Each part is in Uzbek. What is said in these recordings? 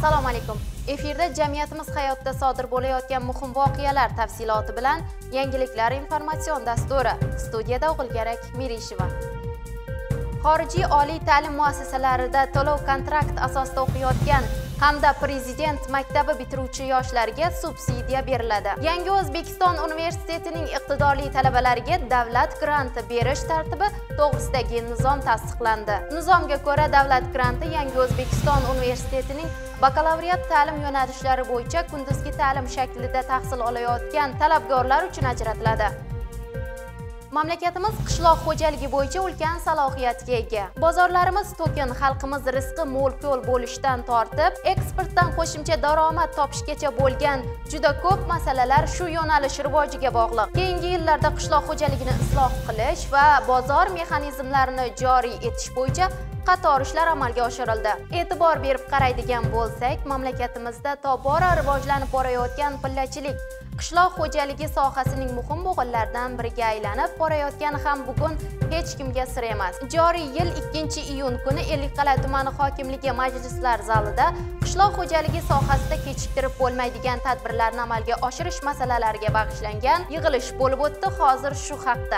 Assalomu alaykum. Efirda jamiyatimiz hayotida sodir bo'layotgan muhim voqealar tafsiloti bilan yangiliklar informatsion dasturi. Studiyada O'g'ilgarak Mirisheva. Xorijiy oliy ta'lim muassasalarida to'lov kontrakt asosida o'qiyotgan hamda Prezident maktabi bitiruvchi yoshlarga subsidiya beriladi. Yangi O'zbekiston universitetining iqtidorli talabalariga davlat granti berish tartibi to'g'risidagi nizom tasdiqlandi. Nizomga ko'ra, davlat granti Yangi O'zbekiston universitetining bakalavriat ta'lim yo'nalishlari bo'yicha kunduzgi ta'lim shaklida tahsil olayotgan talabgorlar uchun ajratiladi. Mamlakatimiz qishloq xo'jaligi bo'yicha ulkan salohiyatga ega. Bozorlarimiz to'kin, xalqimiz rizqi mo'l-ko'l bo'lishdan tortib, eksportdan qo'shimcha daromad topishgacha bo'lgan juda ko'p masalalar shu yo'nalish rivojiga bog'liq. Keyingi yillarda qishloq xo'jaligini isloh qilish va bozor mexanizmlarini joriy etish bo'yicha qator ishlar amalga oshirildi. E'tibor berib qaraydigan bo'lsak, mamlakatimizda tobora rivojlanib borayotgan pillachilik qishloq xo'jaligi sohasining muhim bo'g'inlaridan biriga aylanib borayotgani ham bugun hech kimga sir emas. Joriy yil 2-iyun kuni Ellikqal'a tumani hokimligi majlislar zalida qishloq xo'jaligi sohasida kechiktirib bo'lmaydigan tadbirlarni amalga oshirish masalalariga bag'ishlangan yig'ilish bo'lib o'tdi. Hozir shu haqda.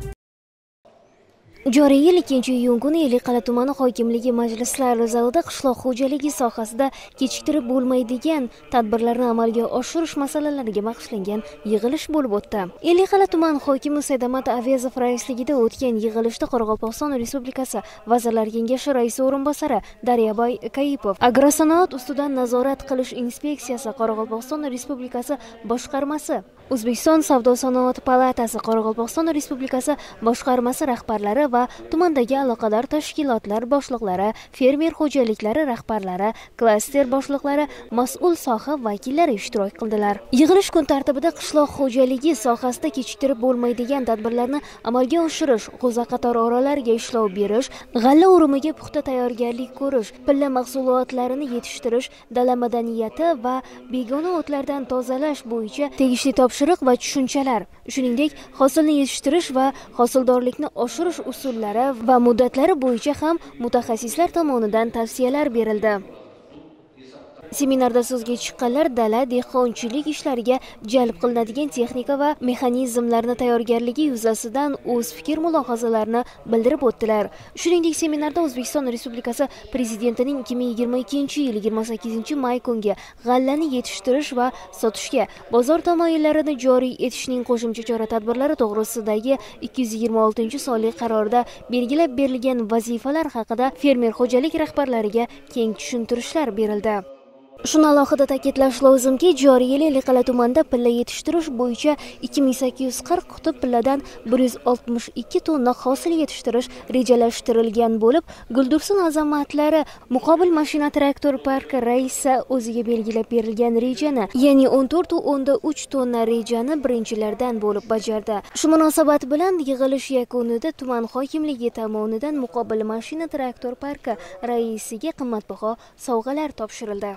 Joriy yil 2-iyun kuni Ellikqal'a tumani hokimligi majlislar zalida qishloq xo'jaligi sohasida kechiktirib bo'lmaydigan tadbirlarni amalga oshirish masalalariga bag'ishlangan yig'ilish bo'lib o'tdi. Ellikqal'a tumani hokimi Sa'idamat Avezov raisligida o'tgan yig'ilishda Qoraqalpog'iston Respublikasi Vazirlar Kengashi raisi o'rinbosari Daryoboy Kayipov, Agrosanoat ustidan nazorat qilish inspeksiyasi Qoraqalpog'iston Respublikasi boshqarmasi, O'zbekiston Savdo-sanoat palatasi Qoraqalpog'iston Respublikasi boshqarmasi rahbarlari va tumandagi aloqador tashkilotlar boshliqlari, fermer xo'jaliklari rahbarlari, klaster boshliqlari, mas'ul soha vakillari ishtirok qildilar. Yig'ilish kun tartibida qishloq xo'jaligi sohasida kechiktirib bo'lmaydigan tadbirlarni amalga oshirish, qo'zaqator oralarga ishlov berish, g'alla o'rimiga puxta tayyorgarlik ko'rish, pilla mahsulotlarini yetishtirish, dala madaniyati va begona o'tlardan tozalash bo'yicha tegishli topshiriq va tushunchalar, shuningdek hosilni yetishtirish va hosildorlikni oshirish usullari va muddatlari bo'yicha ham mutaxassislar tomonidan tavsiyalar berildi. Seminarda so'zga chiqqanlar dala dehqonchilik ishlariga jalb qilinadigan texnika va mexanizmlarni tayyorgarligi yuzasidan o'z fikr-mulohazalarini bildirib o'tdilar. Shuningdek, seminarda O'zbekiston Respublikasi Prezidentining 2022-yil 28-may kungi g'allani yetishtirish va sotishga bozor tamoyillarini joriy etishning qo'shimcha chora-tadbirlari to'g'risidagi 226-sonli qarorda belgilab berilgan vazifalar haqida fermer xo'jalik rahbarlariga keng tushuntirishlar berildi. Shuni alohida ta'kidlash lozimki, joriy yil Ellikqal'a tumanida pilla yetishtirish bo'yicha 2840 qutb pilladan 162 tonna hosil yetishtirish rejalashtirilgan bo'lib, Guldursun Azamatlari muqobil mashina traktor parki raisi o'ziga belgilab berilgan rejani, ya'ni 14,3 tonna rejani birinchilardan bo'lib bajardi. Shu munosabat bilan yig'ilish yakunida tuman hokimligi tomonidan muqobil mashina traktor parki raisiga qimmatbaho sovg'alar topshirildi.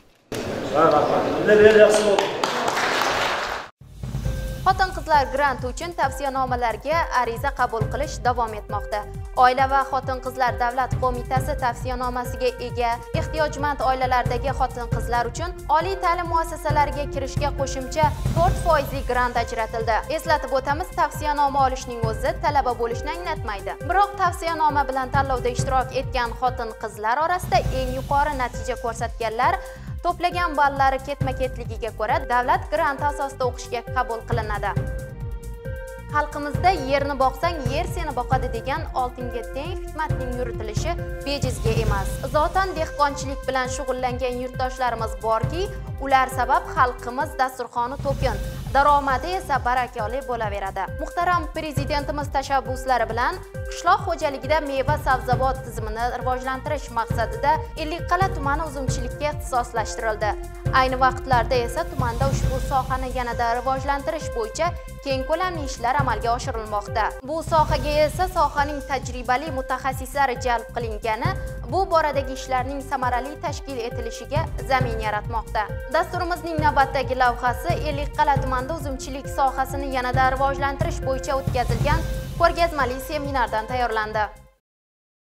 Xotin-qizlar granti uchun tavsiyanomalarga ariza qabul qilish davom etmoqda. Oila va xotin-qizlar davlat qo'mitasi tavsiyanomasiga ega ehtiyojmand oilalardagi xotin-qizlar uchun oliy ta'lim muassasalariga kirishga qo'shimcha 4% grant ajratildi. Eslatib o'tamiz, tavsiyanoma olishning o'zi talaba bo'lishni anglatmaydi. Biroq tavsiyanoma bilan tanlovda ishtirok etgan xotin-qizlar orasida eng yuqori natija ko'rsatganlar to'plagan ballari ketma-ketligiga ko'ra davlat granti asosida o'qishga qabul qilinadi. Xalqimizda yerni boqsang, yer seni boqadi degan oltinga teng hikmatning yuritilishi bejizga emas. Zotan dehqonchilik bilan shug'ullangan yurtdoshlarimiz borki, ular sabab xalqimiz dasturxoni to'kin, daromadi esa barakali bo'laveradi. Muhtaram Prezidentimiz tashabbuslari bilan qishloq xo'jaligida meva-sabzavot tizimini rivojlantirish maqsadida Ellikqal'a tumani uzumchilikka ixtisoslashtirildi. Ayni vaqtlarda esa tumanda ushbu sohani yanada rivojlantirish bo'yicha keng ko'lamli ishlar amalga oshirilmoqda. Bu sohaga esa sohaning tajribali mutaxassislari jalb qilingani bu boradagi ishlarning samarali tashkil etilishiga zamin yaratmoqda. Dasturimizning navbatdagi lavhasi Ellikqal'a tumanida uzumchilik sohasini yanada rivojlantirish bo'yicha o'tkazilgan ko'rgazmali seminardan tayyorlandi.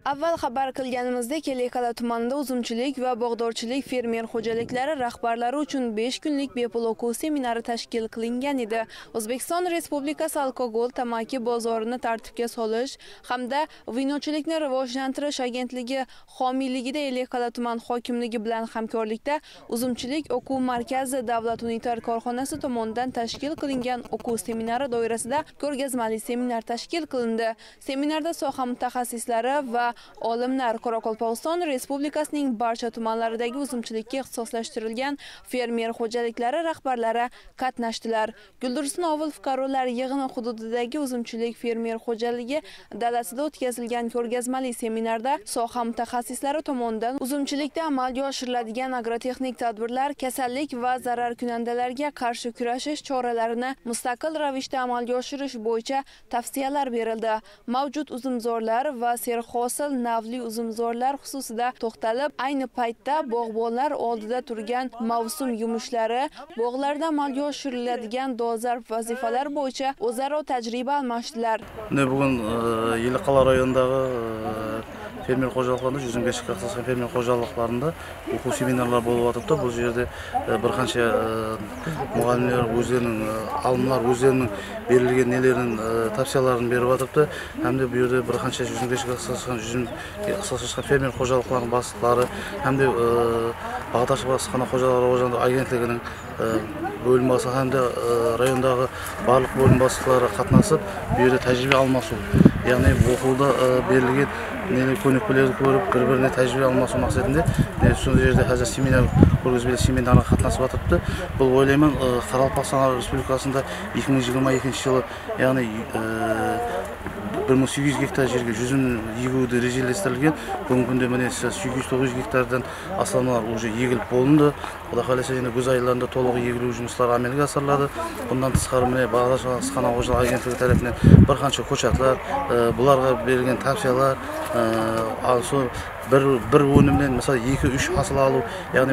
Avval xabar qilganimizdek, Ellikqal'a tumanida uzumchilik va bog'dorchilik fermer xo'jaliklari rahbarlari uchun 5 kunlik bepul o'quv seminari tashkil qilingan edi. O'zbekiston Respublikasi alkogol tamaki bozorini tartibga solish hamda vinochilikni rivojlantirish agentligi homiyligida Ellikqal'a tuman hokimligi bilan hamkorlikda uzumchilik o'quv markazi davlat unitar korxonasi tomonidan tashkil qilingan o'quv seminari doirasida ko'rgazmali seminar tashkil qilindi. Seminarda soha mutaxassislari va olimlar Qoraqalpog'iston Respublikasining barcha tumanlaridagi uzumchilikka ixtisoslashtirilgan fermer xo'jaliklari rahbarlari qatnashdilar. Guldirsun ovul fuqarolar yig'ini hududidagi uzumchilik fermer xo'jaligi dalasida o'tkazilgan ko'rgazmali seminarda soha mutaxassislari tomonidan uzumchilikda amalga oshiriladigan agrotexnik tadbirlar, kasallik va zararkunandalarga qarshi kurashish choralarini mustaqil ravishda amalga oshirish bo'yicha tavsiyalar berildi. Mavjud uzumzorlar va serhosil navli uzumzorlar xususida to'xtalib, ayni paytda bog'bonlar oldida turgan mavsum yumushlari, bog'larda amalga oshiriladigan dolzarb vazifalar bo'yicha o'zaro tajriba almashdilar. Bugun Ellikqal'a rayonidagi fermer xo'jaliklarida 100 ga chiqqan fermer xo'jaliklarida o'quv seminarlar bo'lib o'tibdi. Bu yerda bir qancha muallimlar o'zlarining, olimlar o'zlarining berilgan nelerin tavsiyalarini berib o'tibdi. Hamda bu yerda bir qancha 100 ga ixtisoslashgan fermer xo'jaliklarining boshliqlari hamda Bag'dash bosqina xo'jalik rivojlantirish agentligining bo'linmasi hamda rayondagi barliq bo'lim boshliqlari qatnashib, bu yerda tajriba almashuv, ya'ni bu o'quvda berilgan ko'nikmalarni ko'rib, bir-birini tajriba almashuv maqsadida shu yerda hozir seminar ko'rgazmali seminarga qatnashib o'tibdi. Bu o'ylayman Qoraqalpog'iston Respublikasida 2022-yil, ya'ni 1800 gektar yerga 100 yig'uvdi rejalashtirilgan. Bugungi kunda mana 800-900 gektardan aslanlar уже yig'ilib bo'lindi. Xudo xolasa yana kuz oylarida to'liq yig'iluv ishlari amalga oshiriladi. Bundan tashqari mana Bag'dash bosqina xo'jalik agentligi tomonidan bir qancha ko'chatlar, bularga berilgan tavsiyalar, bir o'nimdan mesela 2-3 hosil alu, ya'ni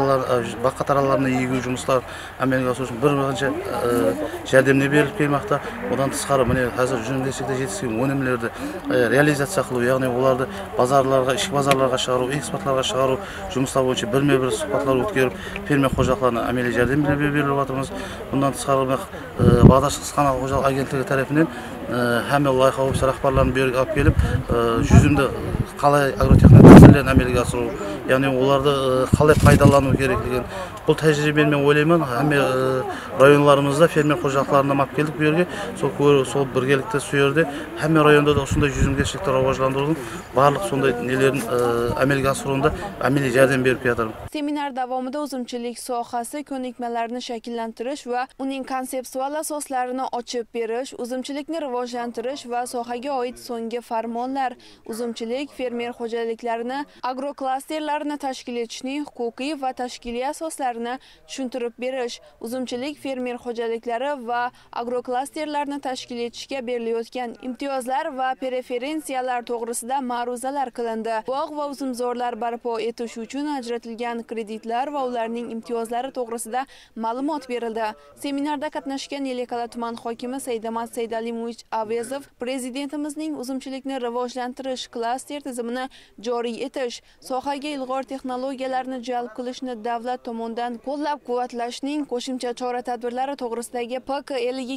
baqatarlarni yig'ish жұмыстар amalga oshirish bir qancha yordamni berilib kelmoqda. Bundan tashqari mana hozir jurnalistlikda yetishgan o'nimlarni realizatsiya qilib, ya'ni ularni bozorlarga, ichki bozorlarga chiqaruv, eksportlarga chiqaruv жұмыстар bo'yicha birma-bir suhbatlar o'tkazib, fermer xo'jaliklarni amaliy yordam berib o'tamiz. Bundan tashqari Bag'dash bosqina xo'jalik agentligi tomonidan hamma loyiha ofisi rahbarlarini bu yerga olib kelib, yüzümde qalay agrotexnik tadbirlarni amalga oshirish, ya'ni ularda qalay foydalanish kerakligini bu tajribani men o'ylayman, hamma rayonlarimizda fermer xo'jaliklarini olib keldik bu yerga. Sol birgalikda shu yerda hamma rayonda da shunday 100 gektar rivojlantirdim. Barliq shunday nelerni amalga oshirishda amaliy yordam berib keldim. Seminar davomida uzumchilik sohasi ko'nikmalarini shakllantirish va uning konseptual asoslarini ochib berish, uzumchilikni rivojlantirish va sohaga oid so'nggi farmonlar, uzumchilik fermer xo'jaliklarini, agroklasterlarni tashkil etishning huquqiy va tashkiliy asoslarini tushuntirib berish, uzumchilik fermer xo'jaliklari va agroklasterlarni tashkil etishga berilayotgan imtiyozlar va preferensiyalar to'g'risida ma'ruzalar qilindi. Bog' va uzumzorlar barpo etish uchun ajratilgan kreditlar va ularning imtiyozlari to'g'risida ma'lumot berildi. Seminarda qatnashgan Ellikqal'a tuman hokimi Saydamat Saydalimovich Avezov prezidentimizning uzumchilikni rivojlantirish klaster tizimini joriy etish, sohaga ilg'or texnologiyalarni jalb qilishni davlat tomonidan qo'llab-quvvatlashning qo'shimcha chora-tadbirlari to'g'risidagi PK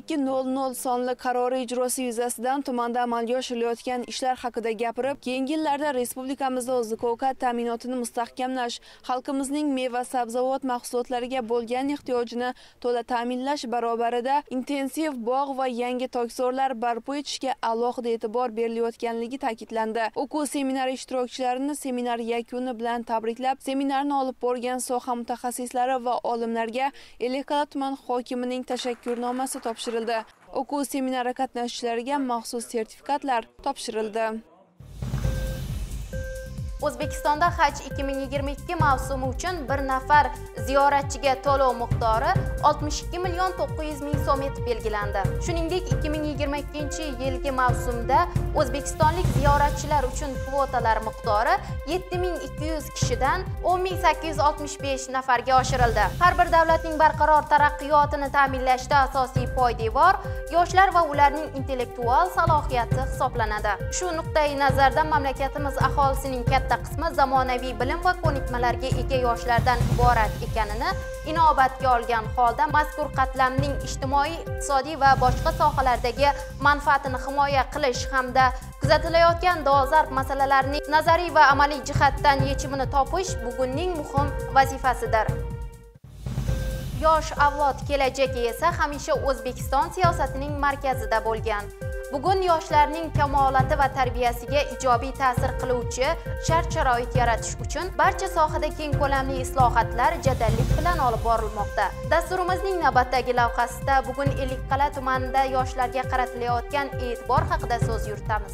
5200 sonli qarori ijrosi yuzasidan tumanda amalga oshirilayotgan ishlar haqida gapirib, keyingi yillarda respublikamizda oziq-ovqat ta'minotini mustahkamlash, xalqimizning meva-sabzavot mahsulotlariga bo'lgan ehtiyojini to'la ta'minlash barobarida intensiv bog' va yangi tokzorlar barpo etishga alohida e'tibor berilayotganligi ta'kidlandi. O'quv seminari ishtirokchilarini seminar yakuni bilan tabriklab, seminarni olib borgan soha mutaxassislari va olimlarga Ellikqal'a tuman hokimining tashakkurnomasi topshirildi. O'quv seminari qatnashchilariga maxsus sertifikatlar topshirildi. O'zbekistonda Haj 2022 mavsumi uchun bir nafar ziyoratchiga to'lov miqdori 62 million 900 ming so'm etib belgilandi. Shuningdek, 2022-yilgi mavsumda o'zbekistonlik ziyoratchilar uchun kvotalar miqdori 7200 kishidan 10865 nafarga oshirildi. Har bir davlatning barqaror taraqqiyotini ta'minlashda asosiy poydevor yoshlar va ularning intellektual salohiyati hisoblanadi. Shu nuqtai nazardan mamlakatimiz aholisining katta qismi zamonaviy bilim va ko'nikmalarga ega yoshlardan iborat ekanini inobatga olgan holda mazkur qatlamning ijtimoiy, iqtisodiy va boshqa sohalardagi manfaatini himoya qilish hamda kuzatilayotgan dolzarb masalalarning nazariy va amaliy jihatdan yechimini topish bugunning muhim vazifasidir. Yosh avlod kelajagi esa hamisha O'zbekiston siyosatining markazida bo'lgan. Bugun yoshlarning kamolati va tarbiyasiga ijobiy ta'sir qiluvchi shart-sharoit yaratish uchun barcha sohada keng ko'lamli islohotlar jadallik bilan olib borilmoqda. Dasturimizning navbatdagi lavhasida bugun Ellikqal'a tumanida yoshlarga qaratilayotgan e'tibor haqida so'z yuritamiz.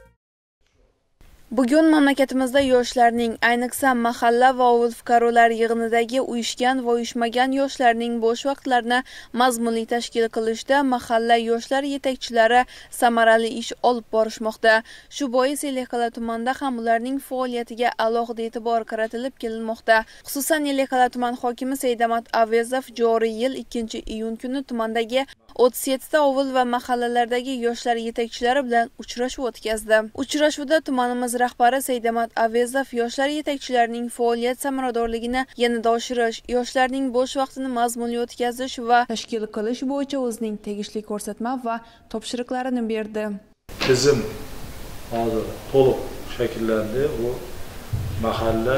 Bugun mamlakatimizda yoshlarning, ayniqsa mahalla va ovul fuqarolar yig'inidagi uyushgan va uyushmagan yoshlarning bo'sh vaqtlarini mazmunli tashkil qilishda mahalla yoshlar yetakchilari samarali ish olib borishmoqda. Shu bois Ellikqal'a tumanida ham ularning faoliyatiga alohida e'tibor qaratilib kelinmoqda. Xususan Ellikqal'a tuman hokimi Saidamat Avezov joriy yil 2-iyun kuni tumandagi 37 ta ovul va mahallalardagi yoshlar yetakchilari bilan uchrashuv o'tkazdi. Uchrashuvda tumanimiz rahbari Saidamat Avezov yoshlar yetakchilarining faoliyat samaradorligini yanada oshirish, yoshlarning bo'sh vaqtini mazmunli o'tkazish va tashkil qilish bo'yicha o'zining tegishli ko'rsatma va topshiriqlarini berdi. Tizim hozir to'liq shakllandi. U mahalla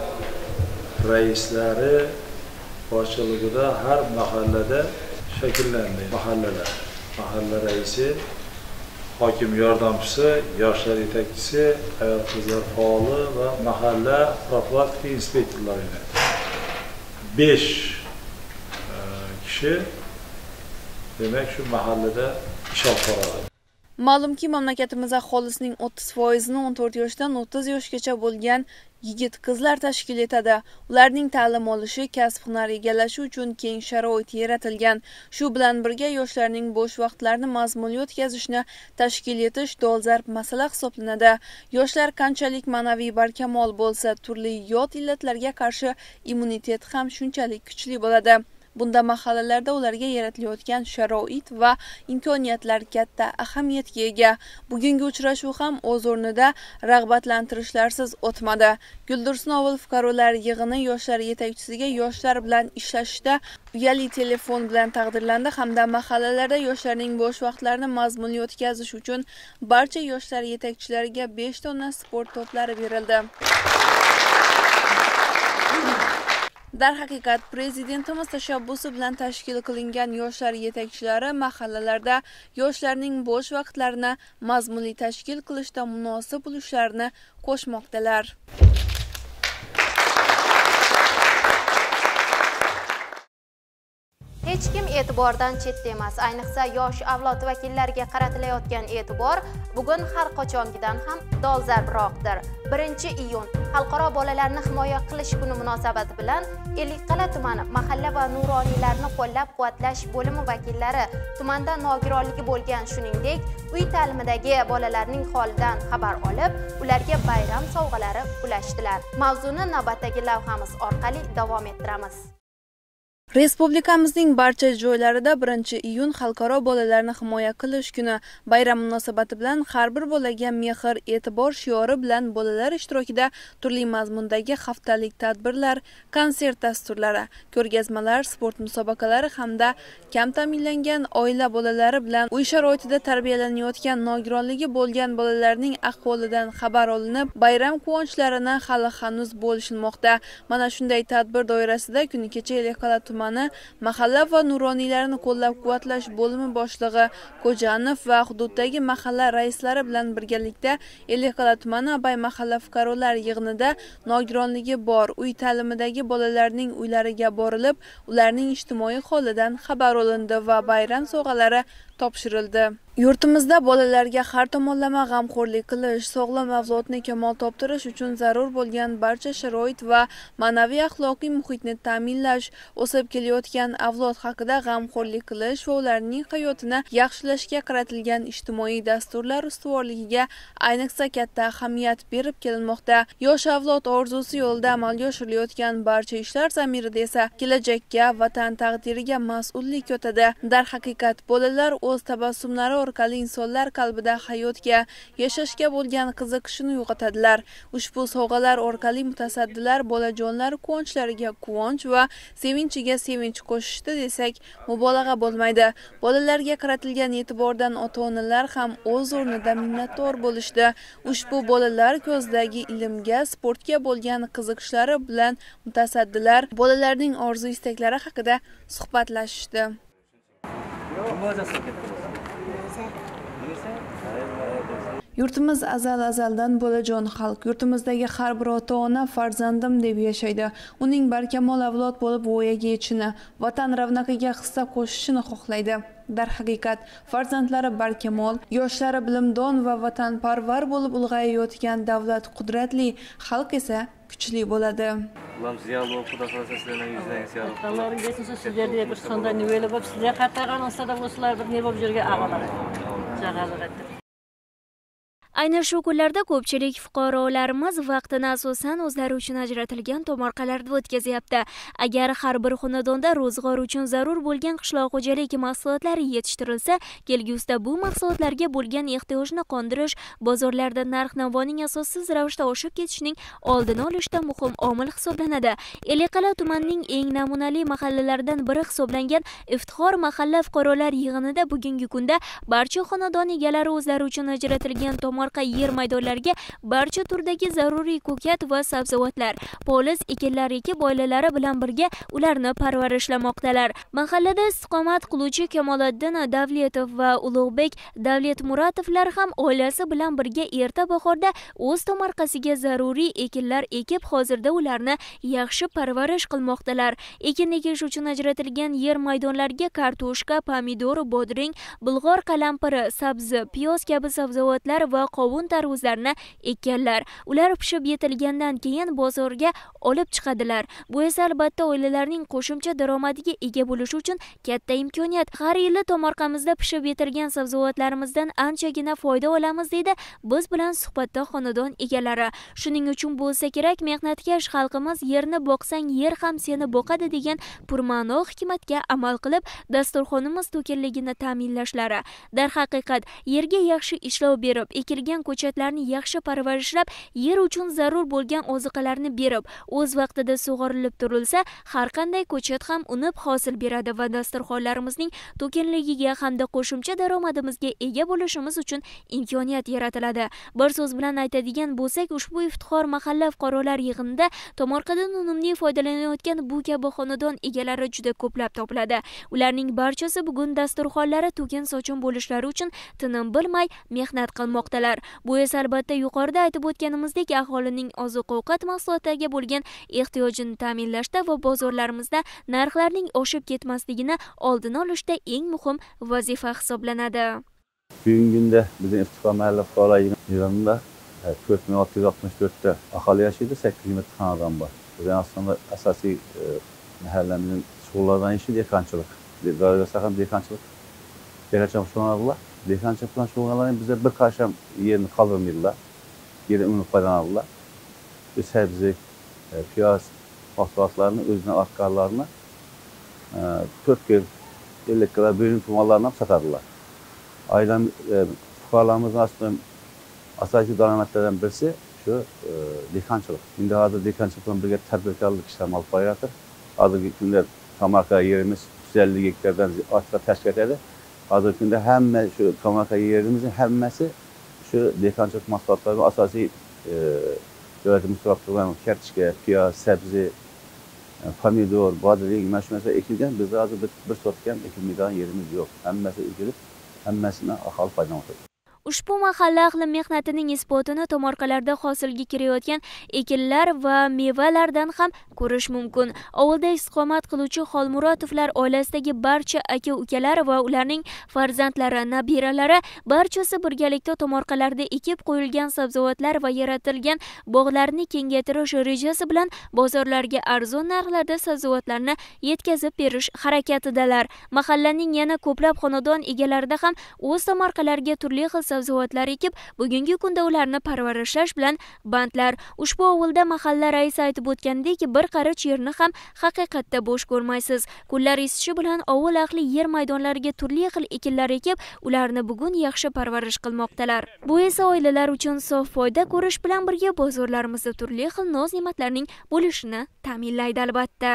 raislari boshchiligida har mahallada shakllandi. Mahalla raisi, hokim yordamchisi, yoshlar yetakchisi, ayol qizlar faoli va mahalla profilaktika inspektorlari 5 kishi demak shu mahallada ish olib boradi. Ma'lumki, mamlakatimiz aholisining 30%ni 14 yoshdan 30 yoshgacha bo'lgan yigit-qizlar tashkil etadi. Ularning ta'lim olishi, kasb-hunar egallashi uchun keng sharoit yaratilgan. Shu bilan birga yoshlarning bo'sh vaqtlarini mazmunli o'tkazishni tashkil etish dolzarb masala hisoblanadi. Yoshlar qanchalik ma'naviy barkamol bo'lsa, turli yot illatlarga qarshi immunitet ham shunchalik kuchli bo'ladi. Bunda mahallalarda ularga yaratilayotgan sharoit va imkoniyatlar katta ahamiyatga ega. Bugungi uchrashuv ham o'z o'rnida rag'batlantirishlarsiz o'tmadi. Guldirsun ovul fuqarolar yig'ini yoshlar yetakchisiga yoshlar bilan ishlashda uyali telefon bilan taqdirlandi hamda mahallalarda yoshlarning bo'sh vaqtlarini mazmunli o'tkazish uchun barcha yoshlar yetakchilariga 5 tonna sport to'plari berildi. Darhaqiqat, prezidentimiz tashabbusi bilan tashkil qilingan yoshlar yetakchilari mahallalarda yoshlarning bo'sh vaqtlarini mazmunli tashkil qilishda munosib ulushlarni qo'shmoqdalar. Hech kim e'tibordan chetda emas. Ayniqsa yosh avlod vakillariga qaratilayotgan e'tibor bugun har qachongidan ham dolzarbroqdir. 1-iyun Xalqaro bolalarni himoya qilish kuni munosabati bilan Ellikqal'a tumani mahalla va nuroniylarni qo'llab-quvvatlash bo'limi vakillari tumanda nogironligi bo'lgan, shuningdek, uy ta'limidagi bolalarning holidan xabar olib, ularga bayram sovg'alari ulashdilar. Mavzuni navbatdagi lavhamiz orqali davom ettiramiz. Respublikamizning barcha joylarida 1-iyun Xalqaro bolalarni himoya qilish kuni bayram munosabati bilan har bir bolaga mehr, e'tibor shiori bilan bolalar ishtirokida turli mazmundagi haftalik tadbirlar, konsert dasturlari, ko'rgazmalar, sport musobaqalari hamda kam ta'minlangan oila bolalari bilan uy sharoitida tarbiyalanayotgan nogironligi bo'lgan bolalarning ahvolidan xabar olinib, bayram quvonchlarini hali hanuz bo'lishilmoqda. Mana shunday tadbir doirasida kuni kecha Ellikqal'a tumani mahalla va nuroniylarni qo'llab-quvvatlash bo'limi boshlig'i Ko'janov va hududdagi mahalla raislari bilan birgalikda Ellikqal'a tumani Abay mahalla fuqarolar yig'inida nogironligi bor uy ta'limidagi bolalarning uylariga borilib, ularning ijtimoiy holidan xabar olindi va bayram sovg'alari topshirildi. Yurtimizda bolalarga har tomonlama g'amxo'rlik qilish, sog'lom avlodni kamol toptirish uchun zarur bo'lgan barcha sharoit va ma'naviy axloqiy muhitni ta'minlash, o'sib kelayotgan avlod haqida g'amxo'rlik qilish va ularning hayotini yaxshilashga qaratilgan ijtimoiy dasturlar ustuvorligiga ayniqsa katta ahamiyat berib kelinmoqda. Yosh avlod orzusi yo'lida amalga oshirilayotgan barcha ishlar zamirida esa kelajakka, vatan taqdiriga mas'ullik yotadi. Darhaqiqat, bolalar o'z tabassumlari orqali insonlar qalbida hayotga, yashashga bo'lgan qiziqishini uyg'otadilar. Ushbu sovg'alar orqali mutasaddilar bolajonlar quvonchlariga quvonch va sevinchiga sevinch qo'shishdi desak, mubolag'a bo'lmaydi. Bolalarga qaratilgan e'tibordan ota-onalar ham o'z o'rnida minnatdor bo'lishdi. Ushbu bolalar ko'zdagi ilmga, sportga bo'lgan qiziqishlari bilan mutasaddilar bolalarning orzu-istaklari haqida suhbatlashishdi. Yurtimiz azaldan bolajon xalq. Yurtimizdagi har bir ota-ona farzandim deb yashaydi. Uning barkamol avlod bo'lib voyaga yetishini, vatan ravnaqiga hissa qo'shishini xohlaydi. Darhaqiqat, farzandlari barkamol, yoshlari bilimdon va vatanparvar bo'lib ulg'ayayotgan davlat qudratli, xalq esa kuchli bo'ladi. Ulan ziyoli bo'lib, xudo xolasa sizlarning yuzlaringiz yorug' bo'lsin. Allohning bersin, sizlarga bir sonda niveli bo'lib, sizlar qatag'an ostida bo'lsalar, bir ne bo'lib yurgan ag'alar. Jag'alar. Aynan shu kunlarda ko'pchilik fuqarolarimiz vaqtini asosan o'zlari uchun ajratilgan tomorqalarda o'tkazyapti. Agar har bir xonadonda ro'zg'or uchun zarur bo'lgan qishloq xo'jaligi mahsulotlari yetishtirilsa, kelgusida bu mahsulotlarga bo'lgan ehtiyojni qondirish, bozorlarda narx-navoning asossiz ravishda oshib ketishining oldini olishda muhim omil hisoblanadi. Eliqal'a tumanining eng namunali mahallalaridan biri hisoblangan Iftixor mahalla fuqarolar yig'inida bugungi kunda barcha xonadon egalari o'zlari uchun ajratilgan tomorqa yer maydonlariga barcha turdagi zaruriy ko'kat va sabzavotlar, poliz ekinlar ekib oilalari bilan birga ularni parvarishlamoqdalar. Mahallada istiqomat qiluvchi Kamoliddin Davletov va Ulug'bek Davletmuratovlar ham oilasi bilan birga erta bahorda o'z tomorqasiga zaruriy ekinlar ekib, hozirda ularni yaxshi parvarish qilmoqdalar. Ekin ekish uchun ajratilgan yer maydonlariga kartoshka, pomidor, bodring, bulg'or qalampiri, sabzi, piyoz kabi sabzavotlar va qovun tarvuzlarni ekkanlar. Ular pishib yetilgandan keyin bozorga olib chiqadilar. Bu esa albatta oilalarning qo'shimcha daromadiga ega bo'lish uchun katta imkoniyat. Har yili tomorqamizda pishib yetilgan sabzavotlarimizdan anchagina foyda olamiz deydi biz bilan suhbatda xonadon egalari. Shuning uchun bo'lsa kerak, mehnatkash xalqimiz yerni boqsang yer ham seni boqadi degan purma'no hikmatga amal qilib, dasturxonimiz to'kinligini ta'minlashlari. Darhaqiqat, yerga yaxshi ishlov berib, ekilgan ko'chatlarni yaxshi parvarishlab, yer uchun zarur bo'lgan oziqalarni berib, o'z vaqtida sug'orilib turilsa, har qanday ko'chat ham unib hosil beradi va dasturxonlarimizning to'kinligiga hamda qo'shimcha daromadimizga ega bo'lishimiz uchun imkoniyat yaratiladi. Bir so'z bilan aytadigan bo'lsak, ushbu Iftixor mahalla fuqarolar yig'inida tomorqadan unumli foydalanayotgan bu kabi xonadon egalari juda ko'plab topiladi. Ularning barchasi bugun dasturxonlari to'kin sochin bo'lishlari uchun tinim bilmay mehnat qilmoqdalar. Bu esa albatta yuqorida aytib o'tganimizdek aholining oziq-ovqat mahsulotlariga bo'lgan ehtiyojini ta'minlashda va bozorlarimizda narxlarning oshib ketmasligini oldini olishda eng muhim vazifa hisoblanadi. Bugungi kunda bizning Iftixor mahalla fuqarolar yig'inida 4664 ta aholi yashaydi, 800 xonadon bor. Bu aslında asosiy mahallamizning shug'ullaridan ishi dehqonchilik. Doirasida ham dehqonchilik. Dehqonchilik shug'ullanadilar. Dehqonchilik bilan shug'ullanadilar. Bizda bir qasham yerini qoldirmaydilar. Yerini unib foydalanadilar. Sabzi, piyoz mahsulotlarini o'zini orqalarini 4 kil 50 kilo bölüm tumanlarına satadilar. Ailem fuqarolarımızın aslında asosiy daromadlardan birisi şu dehqonchilik. Endi hozir dehqonchilik bilan birga tadbirkorlik ishlari olib boryapti. Hozirgi kunda tomorqa yerimiz 150 gektardan ortiq tashkil etadi. Hozirgi kunda hamma shu tomorqa yerimizin hammasi shu dehqonchilik mahsulotlariga asosiy davlatimiz so'rab turgan kartoshka, piyoz, sabzi, pomidor, bodring, mana shu narsa ekilgan. Bizda hozir bir sotkam ekilmaydigan yerimiz yo'q. Hammasi ekilib, hammasini aholi foydalanmoqda. Ushbu mahalla ahli mehnatining isbotini tomorqalarda hosilga kirayotgan ekinlar va mevalardan ham ko'rish mumkin. Ovulda istiqomat qiluvchi Xolmurodovlar oilasidagi barcha aka-ukalar va ularning farzandlari, nabiralari barchasi birgalikda tomorqalarda ekib qo'yilgan sabzavotlar va yaratilgan bog'larni kengaytirish rejasi bilan bozorlarga arzon narxlarda sabzavotlarni yetkazib berish harakatidalar. Mahallaning yana ko'plab xonadon egalarida ham o'z tomorqalariga turli xil sabzavotlar ekib, bugungi kunda ularni parvarishlash bilan bandlar. Ushbu ovulda mahalla raisi aytib o'tgandek, bir qarich yerni ham haqiqatda bo'sh ko'rmaysiz. Kunlar isishi bilan ovul ahli yer maydonlariga turli xil ekinlar ekib, ularni bugun yaxshi parvarish qilmoqdalar. Bu esa oilalar uchun sof foyda ko'rish bilan birga bozorlarimizda turli xil noz-ne'matlarning bo'lishini ta'minlaydi albatta.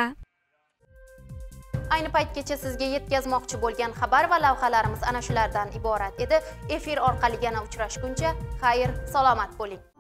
Ayni paytgacha sizga yetkazmoqchi bo'lgan xabar va lavhalarimiz ana shulardan iborat edi. Efir orqali yana uchrashguncha, xayr, salomat bo'ling.